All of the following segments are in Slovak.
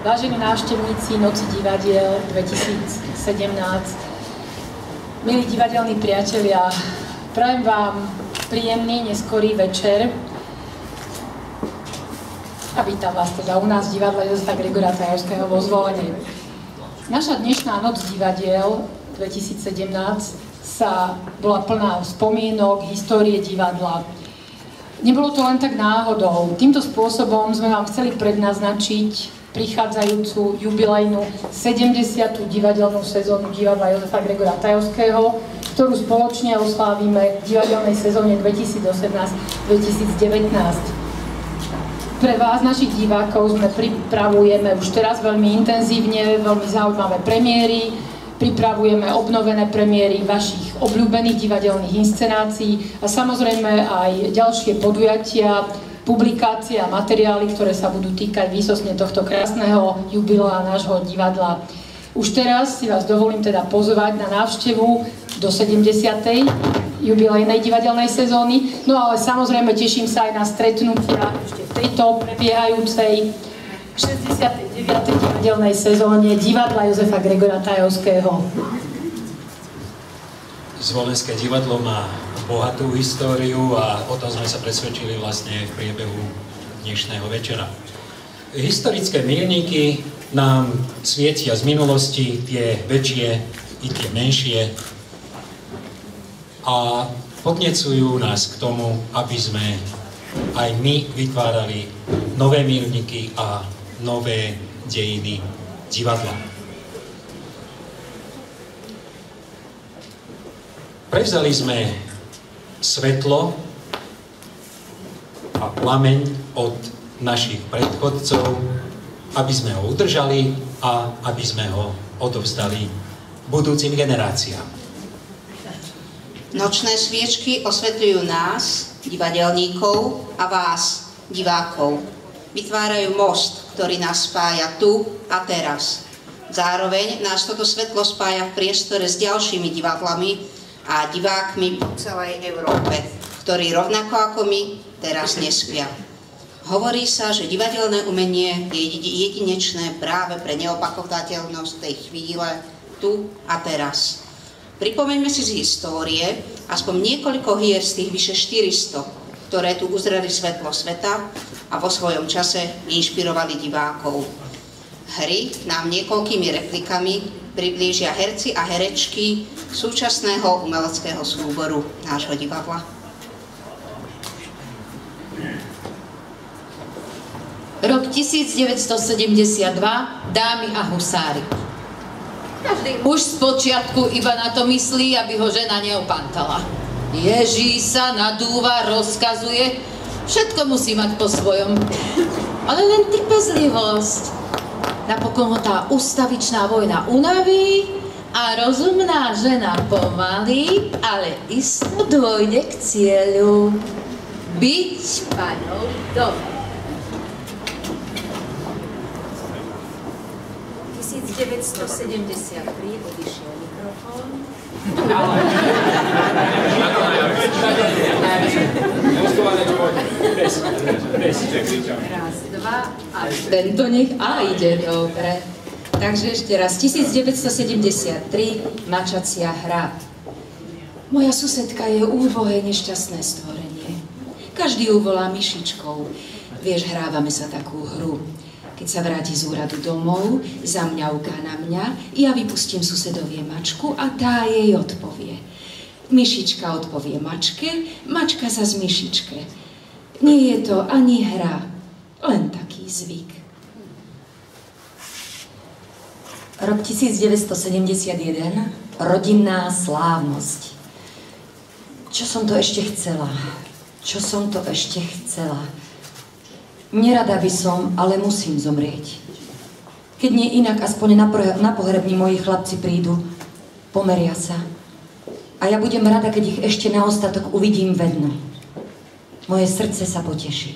Vážení návštevníci Noci divadiel 2017, milí divadelní priatelia, prajem vám príjemný neskorý večer a vítam vás teda u nás v divadle Jozefa Gregora Tajovského vo Zvolene. Naša dnešná Noc divadiel 2017 bola plná spomienok, histórie divadla. Nebolo to len tak náhodou. Týmto spôsobom sme vám chceli prednaznačiť prichádzajúcu jubilejnú 70. divadelnú sezónu divadla Jozefa Gregora Tajovského, ktorú spoločne oslávime v divadelnej sezóne 2018-2019. Pre vás, našich divákov, sme pripravujeme už teraz veľmi intenzívne, veľmi zaujímavé premiéry, pripravujeme obnovené premiéry vašich obľúbených divadelných inscenácií a samozrejme aj ďalšie podujatia, publikácie a materiály, ktoré sa budú týkať výsostne tohto krásneho jubilea nášho divadla. Už teraz si vás dovolím teda pozvať na návštevu do 70. jubilejnej divadelnej sezóny, no ale samozrejme teším sa aj na stretnutia ešte v tejto prebiehajúcej 69. divadelnej sezóne divadla Jozefa Gregora Tajovského. Zvolenské divadlo má bohatú históriu a o tom sme sa presvedčili vlastne v priebehu dnešného večera. Historické milníky nám svietia z minulosti, tie väčšie i tie menšie, a podnecujú nás k tomu, aby sme aj my vytvárali nové milníky a nové dejiny divadla. Prevzali sme svetlo a plameň od našich predchodcov, aby sme ho udržali a aby sme ho odovzdali budúcim generáciám. Nočné sviečky osvetľujú nás, divadelníkov, a vás, divákov. Vytvárajú most, ktorý nás spája tu a teraz. Zároveň nás toto svetlo spája v priestore s ďalšími divadlami a divákmi po celej Európe, ktorí rovnako ako my teraz nespia. Hovorí sa, že divadelné umenie je jedinečné práve pre neopakovateľnosť tej chvíle, tu a teraz. Pripomeňme si z histórie aspoň niekoľko hier z tých vyše 400, ktoré tu uzreli svetlo sveta a vo svojom čase inšpirovali divákov. Hry nám niekoľkými replikami priblížia herci a herečky súčasného umeleckého súboru nášho divadla. Rok 1972, Dámy a husári. Už spočiatku iba na to myslí, aby ho žena neopantala. Ježí sa, nadúva, rozkazuje, všetko musí mať po svojom. Ale len trpezlivosť. Napokon ho tá ustavičná vojna unaví a rozumná žena pomaly, ale isto dôjde k cieľu. Byť paňou doma. 1973 odišiel mikrofón. Raz, dva a tento nech ide dobre. Takže ešte raz, 1973, Mačacia hra. Moja susedka je úbohé nešťastné stvorenie. Každý ju volá myšičkou. Vieš, hrávame sa takú hru. Keď sa vráti z úradu domov, zamňauká na mňa, ja vypustím susedovie mačku a tá jej odpovie. Myšička odpovie mačke, mačka zas myšičke. Nie je to ani hra, len taký zvyk. Rok 1971, rodinná slávnosť. Čo som to ešte chcela? Čo som to ešte chcela? Nerada by som, ale musím zomrieť. Keď nie inak, aspoň na pohrební moji chlapci prídu, pomeria sa. A ja budem rada, keď ich ešte na ostatok uvidím vedno. Moje srdce sa poteší.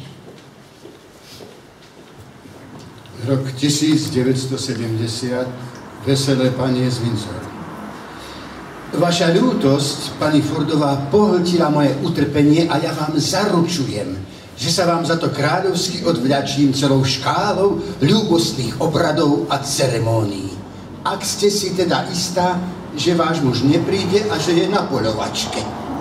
Rok 1970, Veselé panie z Windsor. Vaša ľútosť, pani Fordová, pohltila moje utrpenie a ja vám zaručujem, že sa vám za to kráľovsky odvďačím celou škálou ľúbostných obradov a ceremónií. Ak ste si teda istá, že váš muž nepríde a že je na poľovačke.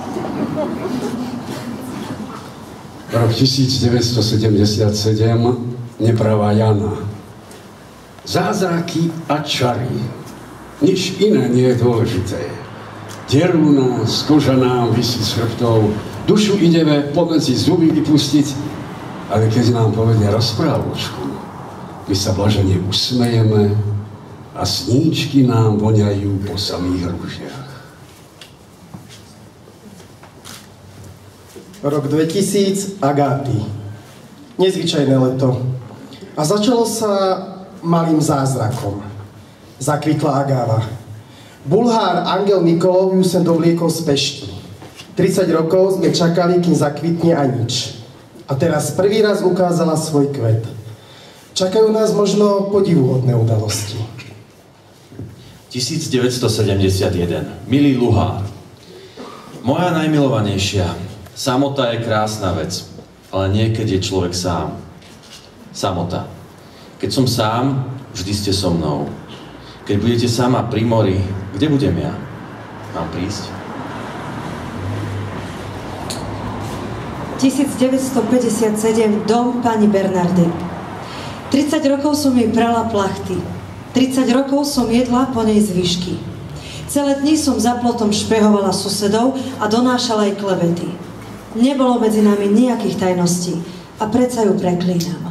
Rok 1977, nepravá Jana. Zázraky a čary. Nič iné nie je dôležité. Derú nás, koža nám visí s chrbtou, dušu ideme pomedzi zuby vypustiť, ale keď nám povedia rozprávočku, my sa blažene usmejeme a sníčky nám voňajú po samých rúžiach. Rok 2000, Agáty. Nezvyčajné leto. A začalo sa malým zázrakom. Zakvitla agáva. Bulhár Angel Nikolov ju sem dovliekol z Pešti. 30 rokov sme čakali, kým zakvitne a nič. A teraz prvý raz ukázala svoj kvet. Čakajú nás možno podivuhodné udalosti. 1971. Milý Luhár. Moja najmilovanejšia. Samota je krásna vec, ale niekedy je človek sám. Samota. Keď som sám, vždy ste so mnou. Keď budete sama pri mori, kde budem ja? Mám prísť? 1957, dom pani Bernardy. 30 rokov som jej prala plachty. 30 rokov som jedla po nej zvyšky. Celé dni som za plotom špehovala susedov a donášala jej klebety. Nebolo medzi nami nejakých tajností a predsa ju preklínam.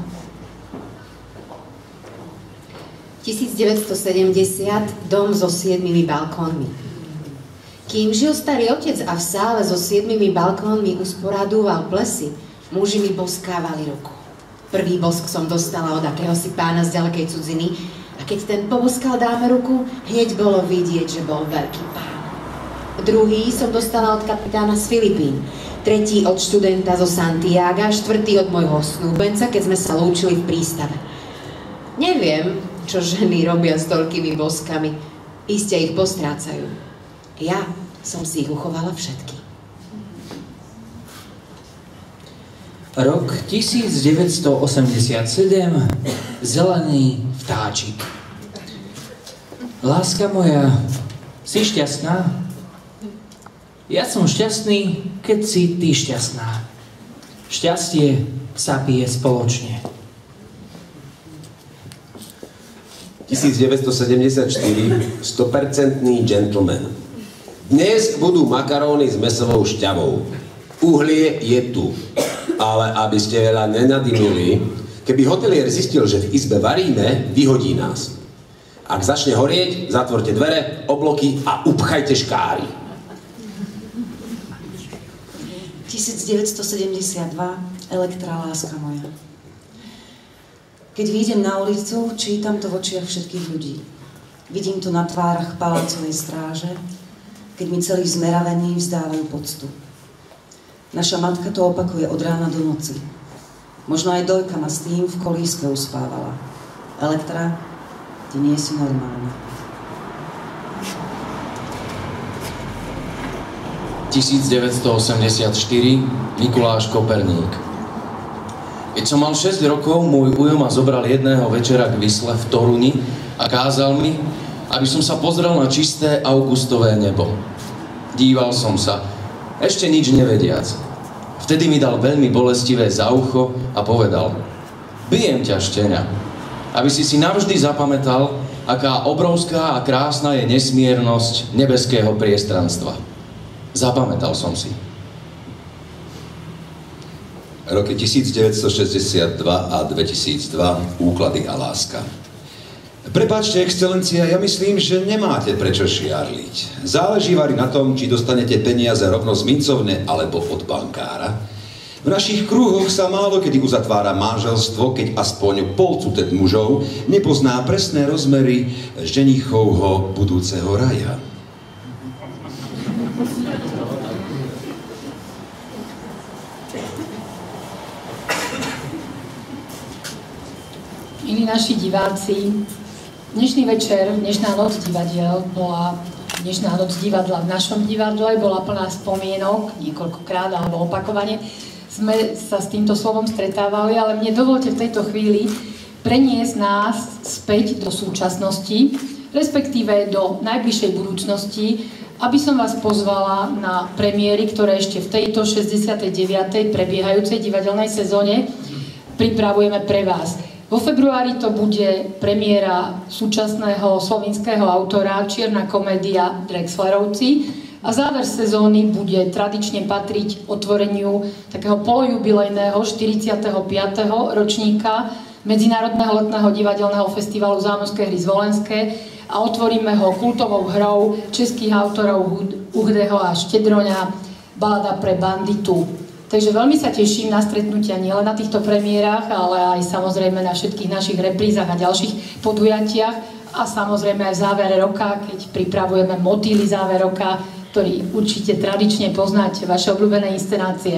1970, dom so 7 balkónmi. Kým žil starý otec a v sále so 7 balkónmi usporadúval plesy, muži mi boskávali ruku. Prvý bosk som dostala od akéhosi pána z ďalekej cudziny a keď ten poboskal dáme ruku, hneď bolo vidieť, že bol veľký pán. Druhý som dostala od kapitána z Filipín, tretí od študenta zo Santiaga, štvrtý od môjho snúbenca, keď sme sa lúčili v prístave. Neviem, čo ženy robia s toľkými boskami. Iste ich postrácajú. Ja som si ich uchovala všetky. Rok 1987, zelený vtáčik. Láska moja, si šťastná? Ja som šťastný, keď si ty šťastná. Šťastie sa pije spoločne. 1974, 100% gentleman. Dnes budú makaróny s mäsovou šťavou. Uhlie je tu. Ale aby ste veľa nenadymili, keby hotelier zistil, že v izbe varíme, vyhodí nás. Ak začne horieť, zatvorte dvere, obloky a upchajte škáry. 1972, Elektra, láska moja. Keď vyjdem na ulicu, čítam to v očiach všetkých ľudí. Vidím to na tvárach palácovej stráže, keď mi celí zmeravení vzdávajú poctu. Naša matka to opakuje od rána do noci. Možno aj Dojka ma s tým v kolíske uspávala. Elektra, ty nie si normálna. 1984, Mikuláš Koperník. Keď som mal 6 rokov, môj ujo ma zobral jedného večera k Visle v Toruni a kázal mi, aby som sa pozrel na čisté augustové nebo. Díval som sa, ešte nič nevediac. Vtedy mi dal veľmi bolestivé za ucho a povedal: bijem ťa, štenia, aby si si navždy zapamätal, aká obrovská a krásna je nesmiernosť nebeského priestranstva. Zapamätal som si. Roky 1962 a 2002, Úklady a láska. Prepáčte, excelencia, ja myslím, že nemáte prečo šiarliť. Záleží vari na tom, či dostanete peniaze rovno z mincovne alebo od bankára. V našich krúhoch sa málo kedy uzatvára manželstvo, keď aspoň polcutet mužov nepozná presné rozmery ženichovho budúceho raja. Milí naši diváci, dnešný večer, dnešná noc divadiel bola, dnešná noc divadla v našom divadle bola plná spomienok, niekoľkokrát alebo opakovane, sme sa s týmto slovom stretávali, ale mne dovolte v tejto chvíli preniesť nás späť do súčasnosti, respektíve do najbližšej budúcnosti, aby som vás pozvala na premiéry, ktoré ešte v tejto 69. prebiehajúcej divadelnej sezóne pripravujeme pre vás. Vo februári to bude premiéra súčasného slovinského autora Čierna komédia Drexlerovci a záver sezóny bude tradične patriť otvoreniu takého polojubilejného 45. ročníka Medzinárodného letného divadelného festivalu Zámořské hry Zvolenské a otvoríme ho kultovou hrou českých autorov Uhdeho a Štedroňa Balada pre banditu. Takže veľmi sa teším na stretnutia nielen na týchto premiérach, ale aj samozrejme na všetkých našich reprízach a ďalších podujatiach a samozrejme aj v závere roka, keď pripravujeme motýly záver roka, ktorý určite tradične poznáte, vaše obľúbené inscenácie.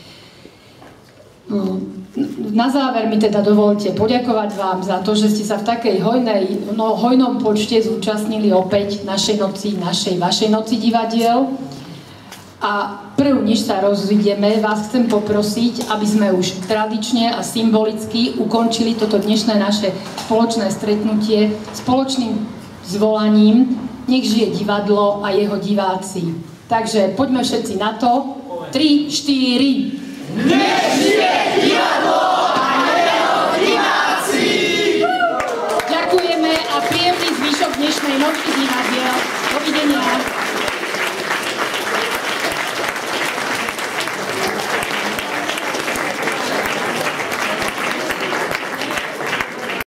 Na záver mi teda dovolte poďakovať vám za to, že ste sa v takej hojnom počte zúčastnili opäť našej vašej noci divadiel. A prv, než sa rozídeme, vás chcem poprosiť, aby sme už tradične a symbolicky ukončili toto dnešné naše spoločné stretnutie spoločným zvolaním Nech žije divadlo a jeho diváci. Takže poďme všetci na to. 3, 4... Nech žije divadlo a jeho diváci! Ďakujeme a príjemný zvyšok dnešnej noci divadla.